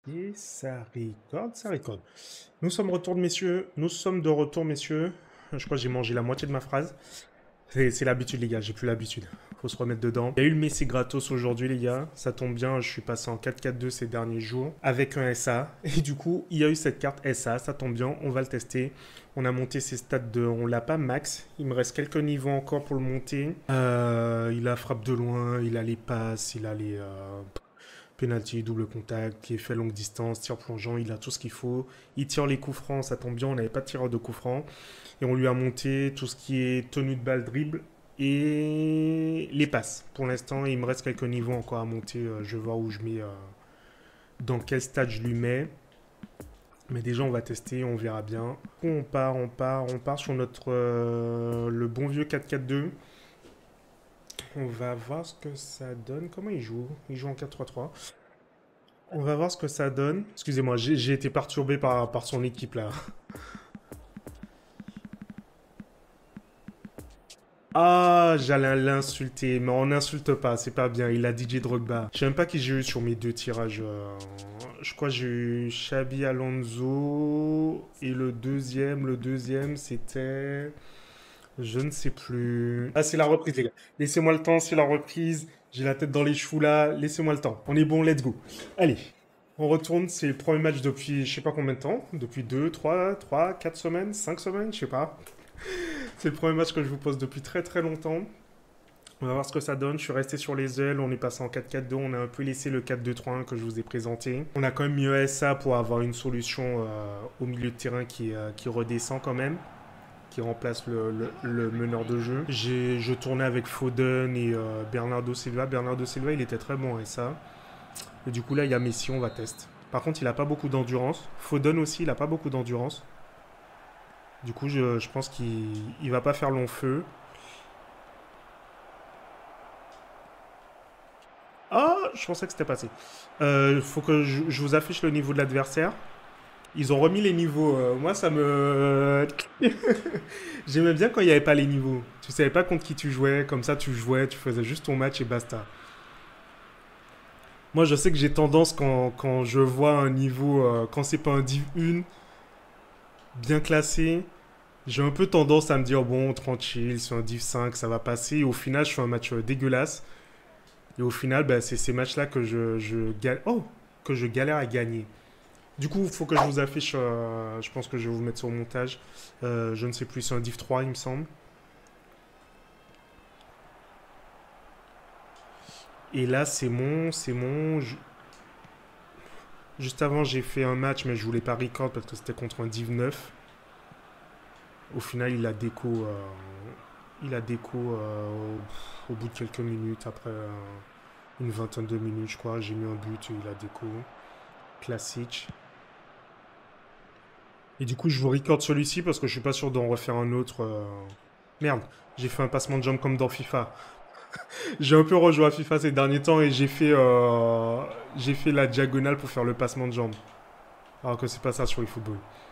Et ça recorde, ça recorde. Nous sommes de retour, messieurs. Nous sommes de retour, messieurs. Je crois que j'ai mangé la moitié de ma phrase. C'est l'habitude, les gars. J'ai plus l'habitude. Faut se remettre dedans. Il y a eu le Messi gratos aujourd'hui, les gars. Ça tombe bien. Je suis passé en 4-4-2 ces derniers jours avec un SA. Et du coup, il y a eu cette carte SA. Ça tombe bien. On va le tester. On a monté ses stats de. On l'a pas max. Il me reste quelques niveaux encore pour le monter. Il a frappe de loin. Il a les passes. Il a les. Penalty, double contact, pied fait longue distance, tir plongeant, il a tout ce qu'il faut. Il tire les coups francs, ça tombe bien, on n'avait pas de tireur de coups francs. Et on lui a monté tout ce qui est tenue de balle, dribble et les passes. Pour l'instant, il me reste quelques niveaux encore à monter. Je vais voir où je mets, dans quel stade je lui mets. Mais déjà, on va tester, on verra bien. On part sur notre le bon vieux 4-4-2. On va voir ce que ça donne. Comment il joue? Il joue en 4-3-3. On va voir ce que ça donne. Excusez-moi, j'ai été perturbé par son équipe là. Ah, j'allais l'insulter, mais on n'insulte pas, c'est pas bien. Il a DJ Drogba. Je sais même pas qui j'ai eu sur mes deux tirages. Je crois que j'ai eu Xabi Alonso et le deuxième c'était... Je ne sais plus. Ah, c'est la reprise, les gars. Laissez-moi le temps, c'est la reprise. J'ai la tête dans les choux là. Laissez-moi le temps. On est bon, let's go. Allez. On retourne, c'est le premier match depuis je sais pas combien de temps. Depuis 2, 3, 4 semaines, 5 semaines, je sais pas. C'est le premier match que je vous pose depuis très très longtemps. On va voir ce que ça donne. Je suis resté sur les ailes. On est passé en 4-4-2. On a un peu laissé le 4-2-3-1 que je vous ai présenté. On a quand même mis ESA pour avoir une solution au milieu de terrain qui redescend quand même, qui remplace le meneur de jeu. Je tournais avec Foden et Bernardo Silva. Bernardo Silva, il était très bon à ça. Et du coup, là, il y a Messi, on va tester. Par contre, il n'a pas beaucoup d'endurance. Foden aussi, il n'a pas beaucoup d'endurance. Du coup, je pense qu'il ne va pas faire long feu. Ah, je pensais que c'était passé. Faut que je vous affiche le niveau de l'adversaire. Ils ont remis les niveaux. Moi, ça me... J'aimais bien quand il n'y avait pas les niveaux. Tu savais pas contre qui tu jouais. Comme ça, tu jouais, tu faisais juste ton match et basta. Moi, je sais que j'ai tendance, quand je vois un niveau... quand c'est pas un Div 1 bien classé, j'ai un peu tendance à me dire, bon, tranquille, c'est un Div 5, ça va passer. Et au final, je fais un match dégueulasse. Et au final, bah, c'est ces matchs-là que que je galère à gagner. Du coup, il faut que je vous affiche. Je pense que je vais vous mettre sur le montage. Je ne sais plus, c'est un div 3, il me semble. Et là, Juste avant, j'ai fait un match, mais je voulais pas record parce que c'était contre un div 9. Au final, au bout de quelques minutes, après une vingtaine de minutes, je crois. J'ai mis un but et il a déco. Classique. Et du coup, je vous record celui-ci parce que je suis pas sûr d'en refaire un autre. Merde, j'ai fait un passement de jambe comme dans FIFA. J'ai un peu rejoué à FIFA ces derniers temps et j'ai fait la diagonale pour faire le passement de jambe. Alors que c'est pas ça sur eFootball.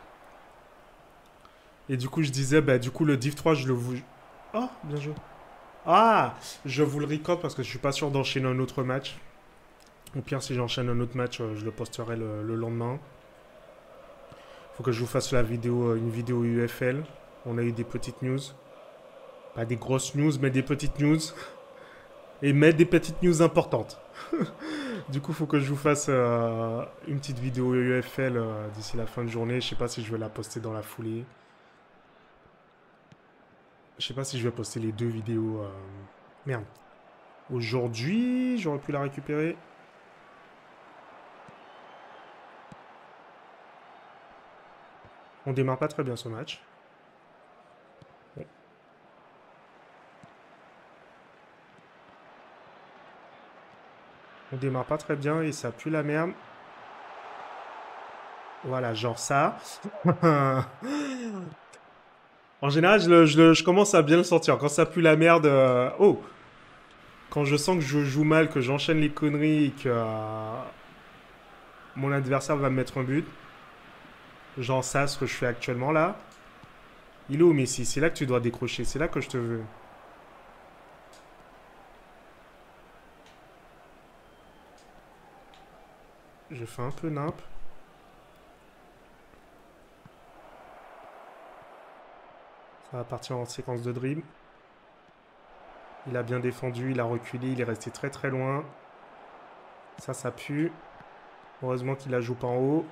Et du coup, je disais, bah, du coup, le Div 3, je le vous. Oh, bien joué. Ah, je vous le record parce que je suis pas sûr d'enchaîner un autre match. Au pire, si j'enchaîne un autre match, je le posterai le lendemain. Faut que je vous fasse une vidéo UFL. On a eu des petites news. Pas des grosses news, mais des petites news. Et mettre des petites news importantes. Du coup, faut que je vous fasse une petite vidéo UFL d'ici la fin de journée. Je sais pas si je vais la poster dans la foulée. Je sais pas si je vais poster les deux vidéos. Merde. Aujourd'hui, j'aurais pu la récupérer. On démarre pas très bien ce match. Bon. On démarre pas très bien et ça pue la merde. Voilà, genre ça. En général, je commence à bien le sentir. Quand ça pue la merde... Oh, quand je sens que je joue mal, que j'enchaîne les conneries et que mon adversaire va me mettre un but, genre ça, ce que je fais actuellement là, il est où Messi? C'est là que tu dois décrocher, c'est là que je te veux. Je fais un peu nimp. Ça va partir en séquence de dribble. Il a bien défendu, il a reculé, il est resté très très loin. Ça pue. Heureusement qu'il la joue pas en haut.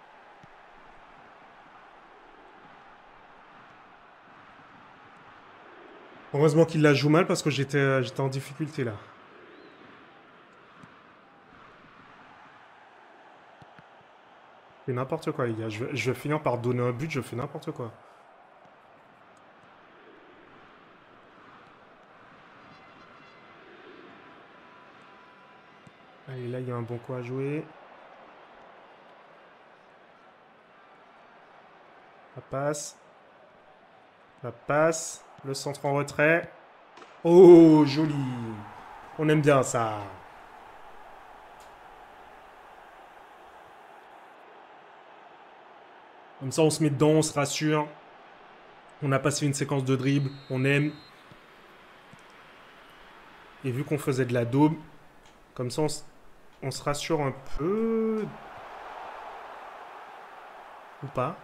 Heureusement qu'il la joue mal parce que j'étais en difficulté là. C'est n'importe quoi les gars. Je vais finir par donner un but, je fais n'importe quoi. Allez, là il y a un bon coup à jouer. Ça passe. Ça passe. Le centre en retrait. Oh, joli. On aime bien ça. Comme ça, on se met dedans, on se rassure. On a passé une séquence de dribble. On aime. Et vu qu'on faisait de la daube, comme ça, on se rassure un peu. Ou pas.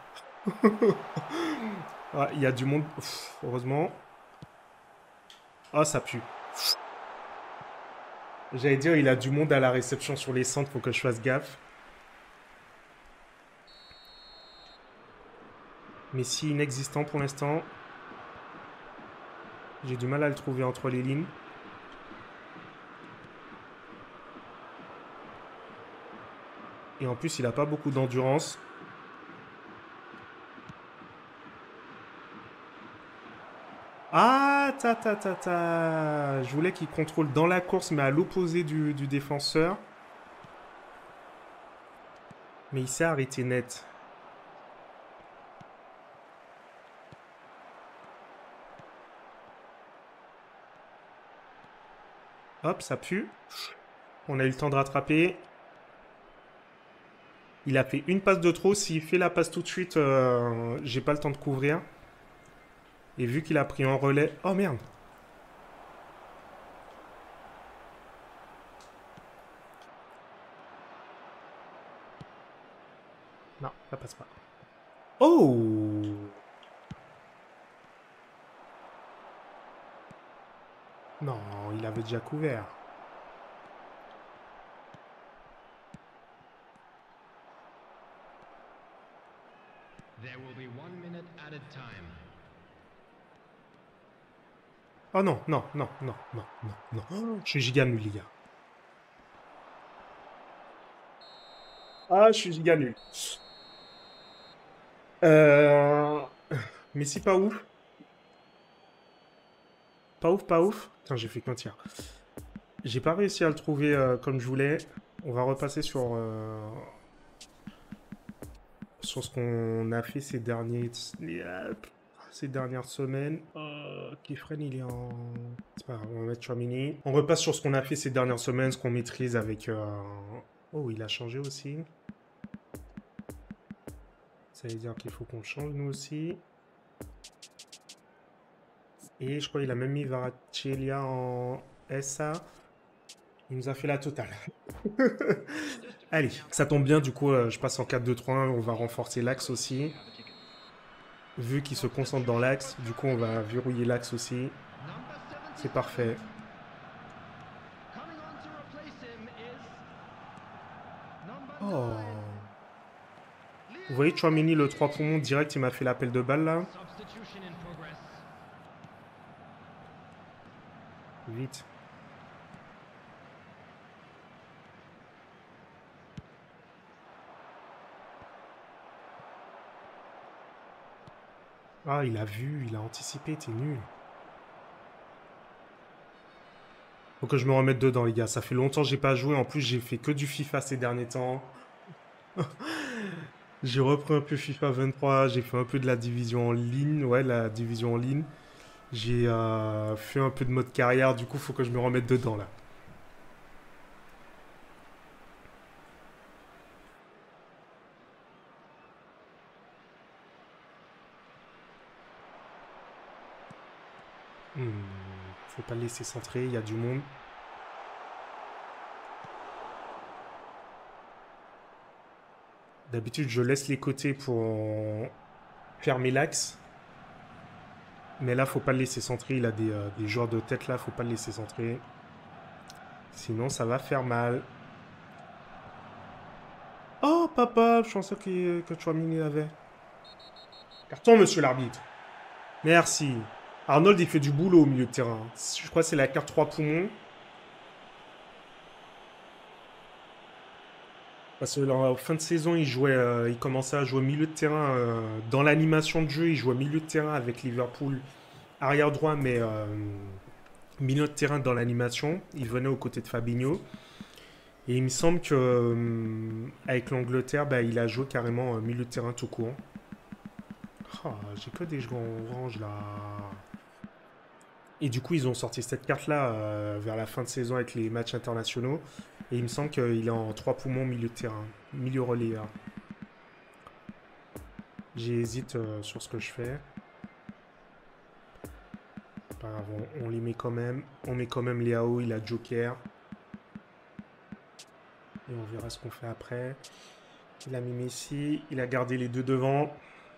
Ah, il y a du monde. Ouf, heureusement. Ah, ça pue. J'allais dire, il a du monde à la réception sur les centres, faut que je fasse gaffe. Mais si inexistant pour l'instant. J'ai du mal à le trouver entre les lignes. Et en plus, il a pas beaucoup d'endurance. Ah, ta. Je voulais qu'il contrôle dans la course, mais à l'opposé du défenseur. Mais il s'est arrêté net. Hop, ça pue. On a eu le temps de rattraper. Il a fait une passe de trop. S'il fait la passe tout de suite, j'ai pas le temps de couvrir. Et vu qu'il a pris en relais... Oh merde. Non, ça passe pas. Oh! Non, il avait déjà couvert. Oh non. Oh, je suis giga nul, les gars. Ah, je suis giga nul. Euh... Mais si pas ouf. Pas ouf. Putain, j'ai fait qu'un tir. J'ai pas réussi à le trouver comme je voulais. On va repasser sur ce qu'on a fait ces dernières semaines. Kefren, il est en... C'est pas grave, on va mettre Chouamini. On repasse sur ce qu'on a fait ces dernières semaines, ce qu'on maîtrise avec... Oh, il a changé aussi. Ça veut dire qu'il faut qu'on change nous aussi. Et je crois qu'il a même mis Varaccelia en SA. Il nous a fait la totale. Allez, ça tombe bien, du coup, je passe en 4-2-3-1. On va renforcer l'axe aussi. Vu qu'il se concentre dans l'axe, du coup, on va verrouiller l'axe aussi. C'est parfait. Oh. Vous voyez, Chouameni, le 3 poumons, direct, il m'a fait l'appel de balle, là. Vite. Ah, il a vu, il a anticipé, t'es nul. Faut que je me remette dedans, les gars. Ça fait longtemps que j'ai pas joué. En plus, j'ai fait que du FIFA ces derniers temps. J'ai repris un peu FIFA 23. J'ai fait un peu de la division en ligne. Ouais, la division en ligne. J'ai fait un peu de mode carrière. Du coup, faut que je me remette dedans, là. Faut pas le laisser centrer. Il y a du monde. D'habitude, je laisse les côtés pour fermer l'axe. Mais là, faut pas le laisser centrer. Il a des joueurs de tête là, faut pas le laisser centrer. Sinon, ça va faire mal. Oh, papa, je pensais que Chouamini l'avait. Carton, monsieur l'arbitre. Merci. Arnold, il fait du boulot au milieu de terrain. Je crois que c'est la carte 3 poumons. Parce que en fin de saison, il commençait à jouer milieu de terrain. Dans l'animation de jeu, il jouait milieu de terrain avec Liverpool. Arrière droit, mais milieu de terrain dans l'animation. Il venait aux côtés de Fabinho. Et il me semble que avec l'Angleterre, bah, il a joué carrément milieu de terrain tout court. Oh, j'ai que des joueurs orange là. Et du coup, ils ont sorti cette carte-là vers la fin de saison avec les matchs internationaux. Et il me semble qu'il est en 3 poumons milieu de terrain, milieu relayeur. J'hésite sur ce que je fais. Pas grave, on les met quand même. On met quand même Léao, il a Joker. Et on verra ce qu'on fait après. Il a mis Messi, il a gardé les deux devant.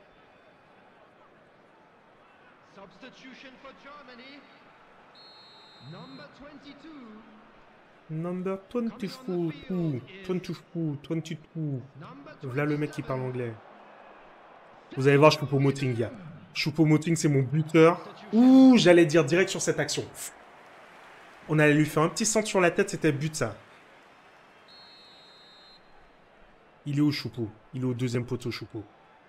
Substitution for Germany. Number 22. Number 22, 22. Voilà le mec qui parle anglais. Vous allez voir Choupo-Moting, gars. Choupo-Moting, c'est mon buteur. Ouh, j'allais dire direct sur cette action. On allait lui faire un petit centre sur la tête, c'était but ça. Il est où Choupo? Il est au deuxième poteau Choupo.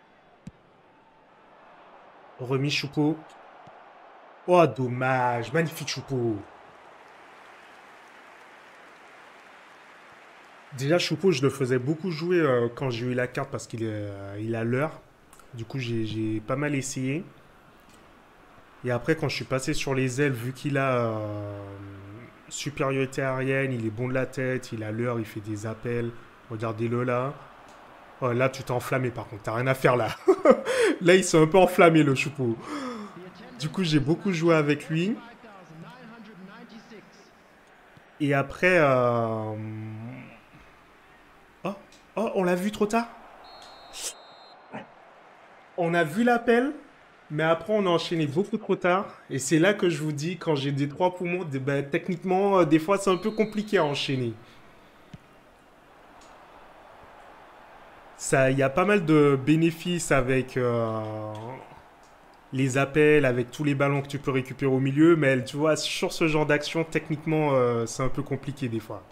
Remis Choupo. Oh, dommage. Magnifique Choupo. Déjà, Choupo, je le faisais beaucoup jouer quand j'ai eu la carte parce il a l'heure. Du coup, j'ai pas mal essayé. Et après, quand je suis passé sur les ailes, vu qu'il a supériorité aérienne, il est bon de la tête, il a l'heure, il fait des appels. Regardez-le là. Oh, là, tu t'es enflammé par contre. T'as rien à faire là. Là, il s'est un peu enflammé le Choupo. Du coup, j'ai beaucoup joué avec lui. Et après... Oh, oh, on l'a vu trop tard. On a vu l'appel, mais après on a enchaîné beaucoup trop tard. Et c'est là que je vous dis, quand j'ai des 3 poumons, ben, techniquement, des fois c'est un peu compliqué à enchaîner. Ça, il y a pas mal de bénéfices avec les appels, avec tous les ballons que tu peux récupérer au milieu, mais tu vois, sur ce genre d'action, techniquement, c'est un peu compliqué des fois.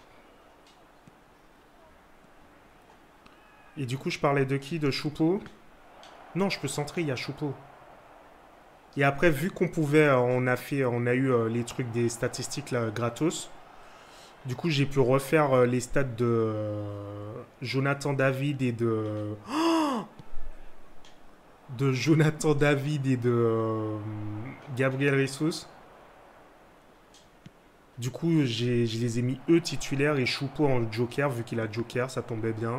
Et du coup, je parlais de qui? De Choupo? Non, je peux centrer, il y a Choupo. Et après, vu qu'on pouvait, on a eu les trucs des statistiques là, gratos. Du coup, j'ai pu refaire les stats de Jonathan David et de Jonathan David et de Gabriel Jesus. Du coup, je les ai mis eux titulaires et Choupo en joker, vu qu'il a joker, ça tombait bien.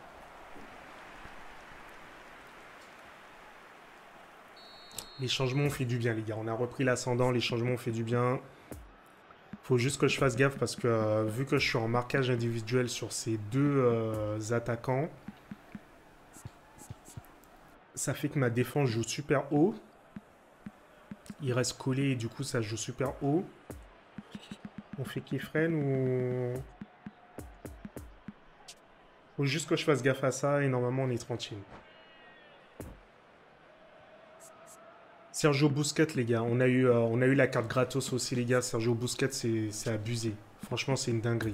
Les changements ont fait du bien, les gars. On a repris l'ascendant, les changements ont fait du bien. Faut juste que je fasse gaffe parce que vu que je suis en marquage individuel sur ces deux attaquants, ça fait que ma défense joue super haut. Il reste collé et du coup ça joue super haut. On fait Kefren ou... Faut juste que je fasse gaffe à ça et normalement on est tranquille. Sergio Busquets, les gars. On a eu la carte gratos aussi, les gars. Sergio Busquets, c'est abusé. Franchement, c'est une dinguerie.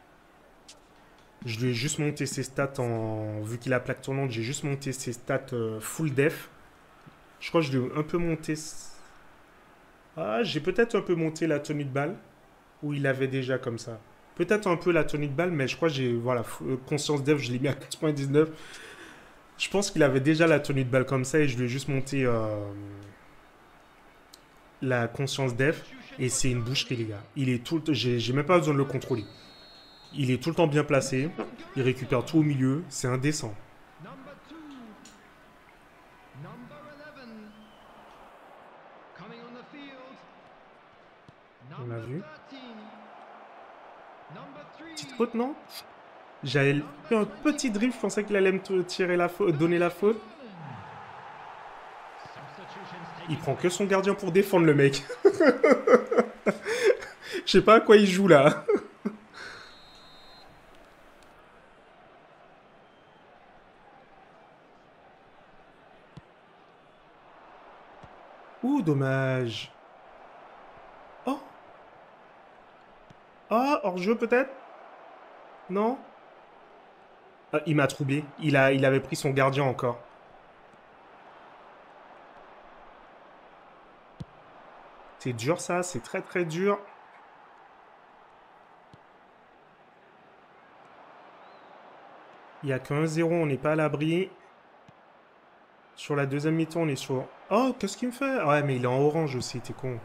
Je lui ai juste monté ses stats en... Vu qu'il a plaque tournante, j'ai juste monté ses stats full def. Je crois que je lui ai un peu monté... Ah, j'ai peut-être un peu monté la tenue de balle. Où il avait déjà comme ça. Peut-être un peu la tenue de balle, mais je crois que j'ai... Voilà, conscience def, je l'ai mis à 4.19. Je pense qu'il avait déjà la tenue de balle comme ça et je lui ai juste monté la conscience def. Et c'est une boucherie, les gars. Il est tout le temps... J'ai même pas besoin de le contrôler. Il est tout le temps bien placé. Il récupère tout au milieu. C'est indécent. On l'a vu. Petite faute, non? J'avais fait un petit drift, je pensais qu'il allait me tirer la faute, donner la faute. Il prend que son gardien pour défendre le mec. Je sais pas à quoi il joue là. Ouh, dommage. Oh, oh, hors-jeu peut-être? Non? Ah, il m'a troublé. Il avait pris son gardien encore. C'est dur ça, c'est très très dur. Il n'y a que 1-0, on n'est pas à l'abri. Sur la deuxième mi-temps, on est sur... Oh, qu'est-ce qu'il me fait? Ouais, mais il est en orange aussi, t'es con.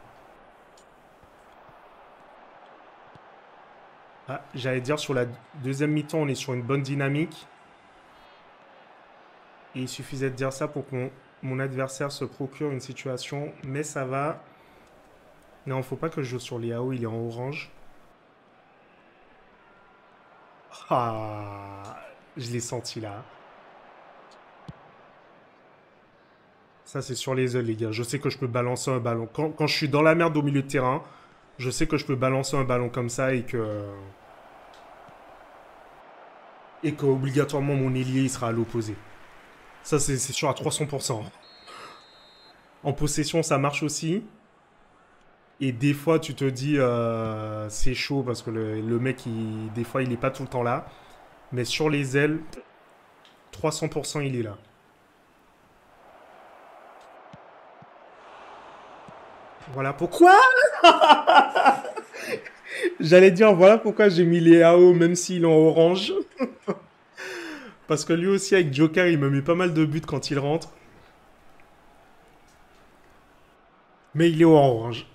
Ah, j'allais dire, sur la deuxième mi-temps, on est sur une bonne dynamique. Et il suffisait de dire ça pour que mon adversaire se procure une situation. Mais ça va. Non, faut pas que je joue sur Liao, il est en orange. Ah, je l'ai senti là. Ça, c'est sur les ailes, les gars. Je sais que je peux balancer un ballon. Quand je suis dans la merde au milieu de terrain, je sais que je peux balancer un ballon comme ça et que... Et qu'obligatoirement, mon ailier, il sera à l'opposé. Ça, c'est sûr à 300%. En possession, ça marche aussi. Et des fois, tu te dis, c'est chaud parce que le mec, des fois, il n'est pas tout le temps là. Mais sur les ailes, 300%, il est là. Voilà pourquoi. J'allais dire, voilà pourquoi j'ai mis les AO même s'il est en orange. Parce que lui aussi, avec Joker, il me met pas mal de buts quand il rentre. Mais il est en orange.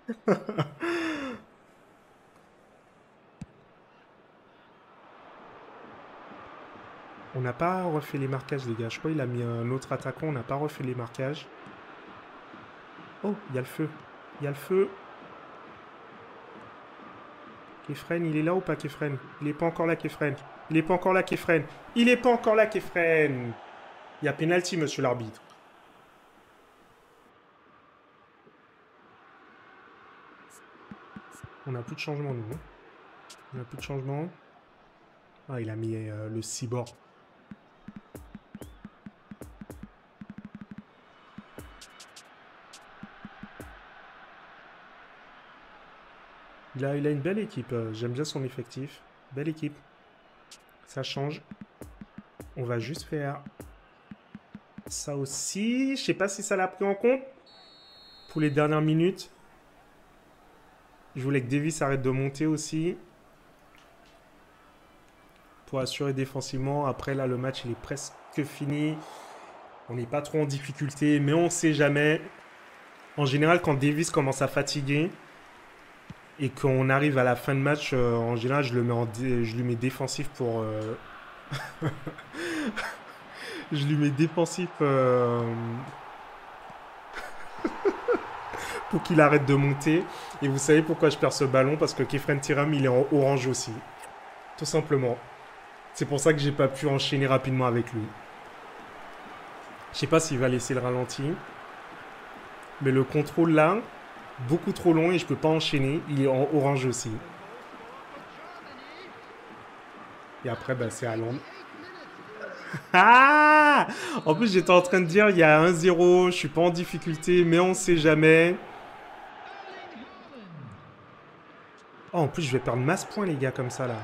On n'a pas refait les marquages, les gars. Je crois qu'il a mis un autre attaquant. On n'a pas refait les marquages. Oh, il y a le feu. Il y a le feu. Kefren, il est là ou pas, Kefren? Il n'est pas encore là, Kefren. Il n'est pas encore là, Kefren. Il n'est pas encore là, Kefren. Il y a pénalty, monsieur l'arbitre. On n'a plus de changement, nous. Hein. On n'a plus de changement. Ah, il a mis le cyborg. Il a une belle équipe. J'aime bien son effectif. Belle équipe. Ça change. On va juste faire ça aussi. Je sais pas si ça l'a pris en compte. Pour les dernières minutes. Je voulais que Davis arrête de monter aussi. Pour assurer défensivement. Après, là, le match, il est presque fini. On n'est pas trop en difficulté. Mais on ne sait jamais. En général, quand Davis commence à fatiguer... Et qu'on arrive à la fin de match, en général, je lui mets défensif pour... je lui mets défensif pour qu'il arrête de monter. Et vous savez pourquoi je perds ce ballon? Parce que Kefren Tiram, il est en orange aussi. Tout simplement. C'est pour ça que j'ai pas pu enchaîner rapidement avec lui. Je sais pas s'il va laisser le ralenti. Mais le contrôle là... beaucoup trop long et je peux pas enchaîner. Il est en orange aussi. Et après, bah, c'est à Londres. Ah! En plus, j'étais en train de dire, il y a 1-0, je suis pas en difficulté, mais on sait jamais. Oh, en plus, je vais perdre masse points, les gars, comme ça, là.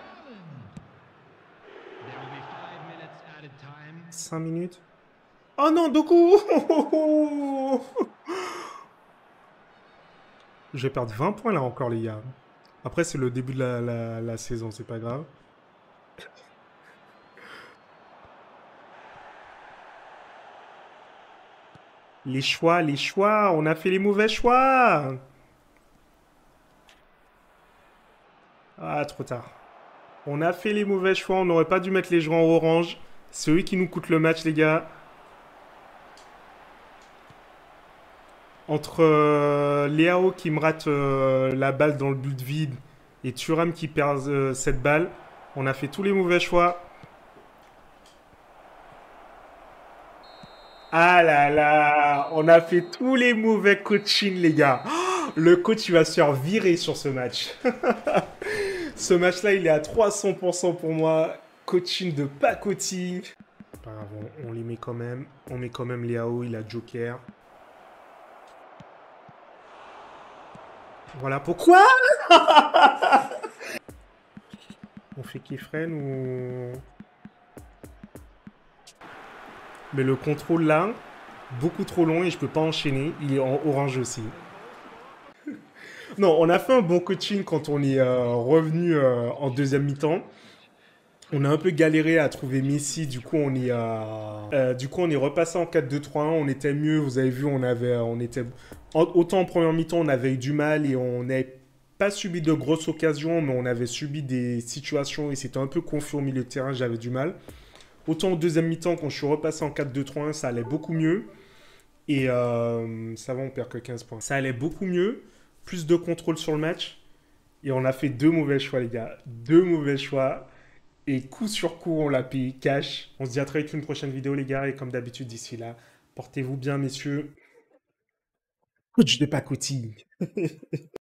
5 minutes. Oh non, Doku! Je vais perdre 20 points là encore, les gars. Après, c'est le début de la saison, c'est pas grave. Les choix, on a fait les mauvais choix. Ah, trop tard. On a fait les mauvais choix, on n'aurait pas dû mettre les joueurs en orange. C'est eux qui nous coûtent le match, les gars. Entre Leao qui me rate la balle dans le but vide et Thuram qui perd cette balle, On a fait tous les mauvais choix. Ah là là, on a fait tous les mauvais coaching, les gars. Oh, le coach, il va se faire virer sur ce match. Ce match-là, il est à 300% pour moi. Coaching de pacotille. Pas grave, on les met quand même. On met quand même Léao, il a Joker. Voilà pourquoi. On fait Kefren ou... Mais le contrôle là, beaucoup trop long et je peux pas enchaîner. Il est en orange aussi. Non, on a fait un bon coaching quand on est revenu en deuxième mi-temps. On a un peu galéré à trouver Messi, du coup on est repassé en 4-2-3-1, on était mieux, vous avez vu, autant en première mi-temps on avait eu du mal et on n'avait pas subi de grosses occasions, mais on avait subi des situations et c'était un peu confus au milieu de terrain, j'avais du mal. Autant en deuxième mi-temps, quand je suis repassé en 4-2-3-1, ça allait beaucoup mieux. Et ça va, on perd que 15 points. Ça allait beaucoup mieux, plus de contrôle sur le match. Et on a fait deux mauvais choix, les gars. Deux mauvais choix. Et coup sur coup, on l'a payé cash. On se dit à très vite pour une prochaine vidéo, les gars. Et comme d'habitude, d'ici là, portez-vous bien, messieurs. Coach de pacotille.